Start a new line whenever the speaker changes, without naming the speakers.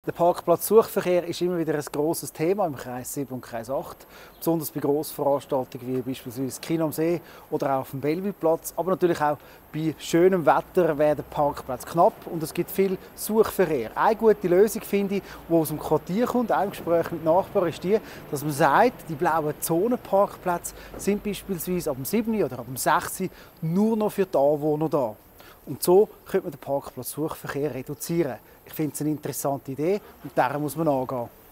Der Parkplatzsuchverkehr ist immer wieder ein grosses Thema im Kreis 7 und Kreis 8. Besonders bei Grossveranstaltungen wie beispielsweise Kino am See oder auch auf dem Bellevue-Platz. Aber natürlich auch bei schönem Wetter werden Parkplätze knapp und es gibt viel Suchverkehr. Eine gute Lösung, finde ich, die aus dem Quartier kommt, auch im Gespräch mit Nachbarn, ist die, dass man sagt, die blauen Zonenparkplätze sind beispielsweise ab dem 7. oder ab dem 6. nur noch für die Anwohner da. Und so könnte man den Parkplatzsuchverkehr reduzieren. Ich finde es eine interessante Idee und daran muss man angehen.